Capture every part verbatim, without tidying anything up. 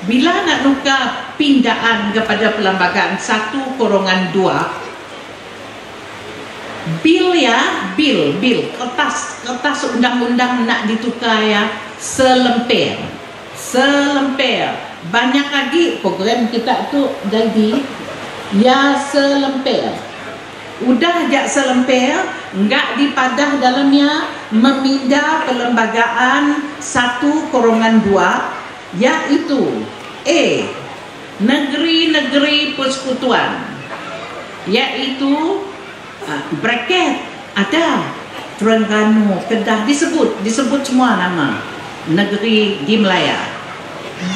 bila nak nukar pindaan kepada perlembagaan satu korongan dua, bil ya, bil, bil, kertas, kertas undang-undang nak ditukar ya, selemper, selemper. Banyak lagi program kita tu jadi ya selemper. Udah jak selemper, enggak dipadah dalamnya memindah perlembagaan satu korongan dua, yaitu A. Negeri-negeri persekutuan, yaitu uh, bracket ada Terengganu, Kedah, disebut disebut semua nama negeri di Melaya. B.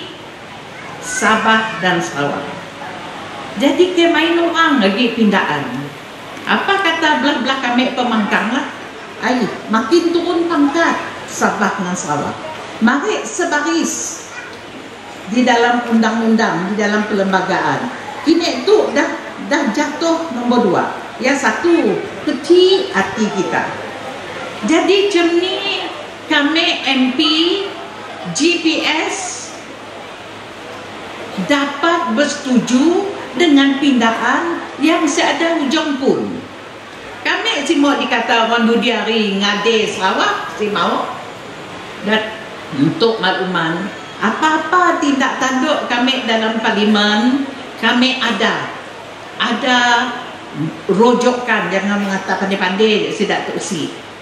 Sabah dan Sarawak. Jadi ke main orang lagi pindaan. Apa kata belah-belah kami pemangkang lah, ay, makin turun pangkat Sabah dengan Sarawak. Mari sebaris di dalam undang-undang, di dalam perlembagaan. Kini tu dah dah jatuh nombor dua. Yang satu, kecil hati kita. Jadi macam ni kami M P G P S dapat bersetuju dengan pindaan yang seada hujung pun. Kami si mau dikata orang Budiari ngade Sarawak, si mau. Dan untuk makluman, apa-apa tindak tanduk kami dalam parlimen, kami ada ada rojokan, jangan mengatakan pandai-pandai si Datuk Si.